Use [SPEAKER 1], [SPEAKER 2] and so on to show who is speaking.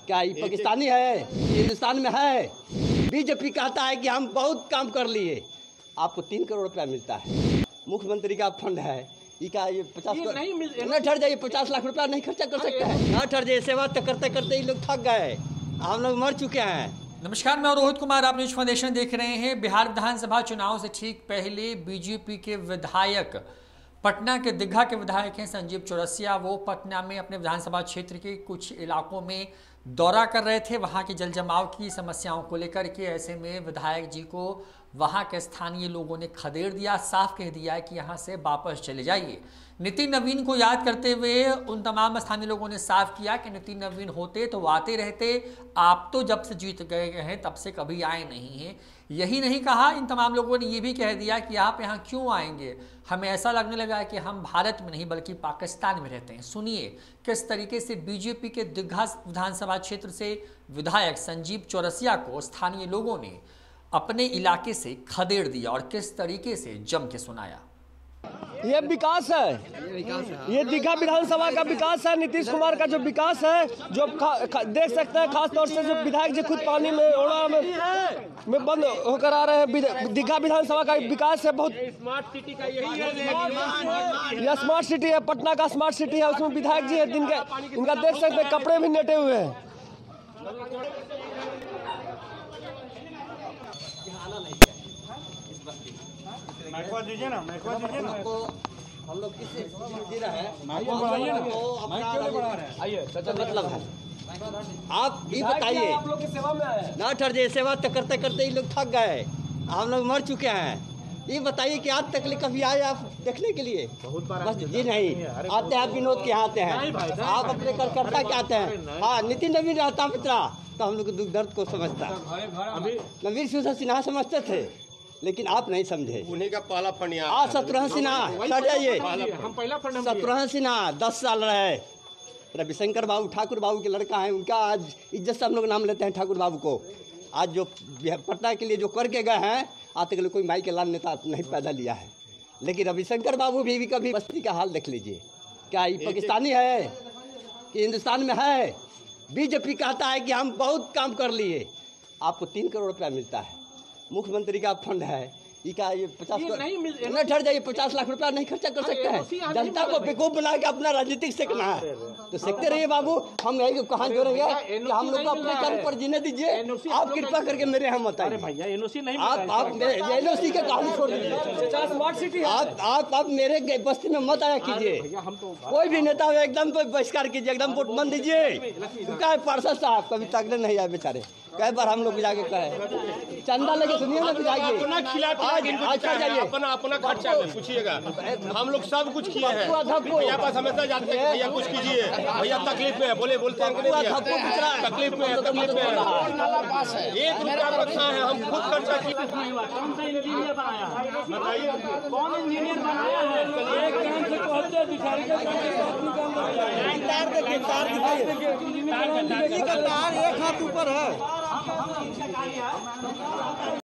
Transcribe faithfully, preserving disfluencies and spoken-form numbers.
[SPEAKER 1] क्या ये पाकिस्तानी है, हिंदुस्तान में है। बीजेपी कहता है कि हम बहुत काम कर लिए, आपको तीन करोड़ रुपया मिलता है। मुख्यमंत्री का फंड है, ये क्या ये पचास नहीं मिल न ठहर जाइए, पचास लाख रुपया नहीं खर्चा कर सकता है। न ठहर जाइए, सेवा तो करते करते ये लोग थक गए, हम लोग मर चुके हैं।
[SPEAKER 2] नमस्कार, मैं रोहित कुमार, आप न्यूज फाउंडेशन देख रहे हैं। बिहार विधानसभा चुनाव से ठीक पहले बीजेपी के विधायक, पटना के दीघा के विधायक हैं संजीव चौरसिया, वो पटना में अपने विधानसभा क्षेत्र के कुछ इलाकों में दौरा कर रहे थे, वहां के जल जमाव की समस्याओं को लेकर के। ऐसे में विधायक जी को वहां के स्थानीय लोगों ने खदेड़ दिया, साफ कह दिया कि यहां से वापस चले जाइए। नितिन नवीन को याद करते हुए उन तमाम स्थानीय लोगों ने साफ किया कि नितिन नवीन होते तो आते रहते, आप तो जब से जीत गए हैं तब से कभी आए नहीं हैं। यही नहीं कहा, इन तमाम लोगों ने ये भी कह दिया कि आप यहाँ क्यों आएंगे, हमें ऐसा लगने लगा कि हम भारत में नहीं बल्कि पाकिस्तान में रहते हैं। सुनिए किस तरीके से बीजेपी के दीघा विधानसभा क्षेत्र से विधायक संजीव चौरसिया को स्थानीय लोगों ने अपने इलाके से खदेड़ दिया और किस तरीके से जम के सुनाया।
[SPEAKER 1] ये विकास है, ये दीघा विधानसभा का विकास है, नीतीश कुमार का जो विकास है, जो देख सकते हैं। खास तौर से जो विधायक जी खुद पानी में ओढ़ा में, में बंद होकर आ रहे हैं। दीघा विधानसभा का विकास है, बहुत स्मार्ट सिटी का यही है, यह स्मार्ट सिटी है, पटना का स्मार्ट सिटी है। उसमें विधायक जी है, दिन के इनका देख सकते हैं, कपड़े भी नेटे हुए हैं।
[SPEAKER 3] दीजिए ना, दीजिए ना।
[SPEAKER 1] हम लोग किस जी रहे हैं, मतलब है। आप ये बताइए, आप लोग की सेवा में आए ना ठहर जाइए, सेवा तो करते करते ये लोग थक गए, हम लोग मर चुके हैं। ये बताइए कि आज तक कभी आए आप देखने के लिए? बस जी नहीं आते हैं, विनोद के यहाँ आते हैं, आप अपने कार्यकर्ता के आते हैं। हाँ, नितिन नवीन रहता मित्रा तो हम लोग के दुख दर्द को समझता, नवीन सिन्हा समझते थे, लेकिन आप नहीं समझे।
[SPEAKER 4] उन्हीं का पहला फंड यहाँ
[SPEAKER 1] आज शत्रुघ्न सिन्हा सर जाइए,
[SPEAKER 3] हम पहला फंड
[SPEAKER 1] शत्रुघ्न सिन्हा दस साल रहे, रविशंकर बाबू ठाकुर बाबू के लड़का है, उनका आज इज्जत से हम लोग नाम लेते हैं ठाकुर बाबू को। आज जो पटना के लिए जो करके गए हैं, आज तक कोई माई के लाल नेता नहीं पैदा लिया है। लेकिन रविशंकर बाबू भी, भी कभी बस्ती का हाल देख लीजिए, क्या ये पाकिस्तानी है कि हिंदुस्तान में है। बीजेपी कहता है कि हम बहुत काम कर लिए, आपको तीन करोड़ रुपया मिलता है। मुख्यमंत्री का फंड है, ये क्या ये पचास नहीं न ठहर जाइए, पचास लाख रुपया नहीं खर्चा कर सकते हैं। जनता को बेवकूफ बना के अपना राजनीतिक सेकना है तो सेकते रहिए बाबू। हम यही कहाँ जोड़ेंगे कि हम लोग को अपने कर्म पर जीने दीजिए। आप कृपा करके मेरे हम बताइए, आप आप एन ओ सी के कहानी छोड़ दीजिए, आप आप आप मेरे बस्ती में मत आया कीजिए। कोई भी नेता हो एकदम बहिष्कार कीजिए, एकदम वोट मन दीजिए। क्या पार्षद साहब कभी तकले नहीं आए बेचारे, कई बार हम लोग जाके कहे चंदा लेके सुनिए ना, जाइए अच्छा जाइए,
[SPEAKER 4] अपना अपना खर्चा पूछिएगा। हम लोग सब कुछ किए हैं, भैया पास हमेशा जाते हैं, भैया कुछ कीजिए, भैया तकलीफ में है, बोले बोलते हैं तकलीफ में है, तकलीफ में है, एक रुपया रखा है, हम खुद खर्चा किए।
[SPEAKER 3] कौन सा इंजीनियर बनाया है बताइए, कौन इंजीनियर बनाया है? एक काम से कहते हैं बिचारे के तार देखिए, तार दिखाइए, तार एक हाथ ऊपर है।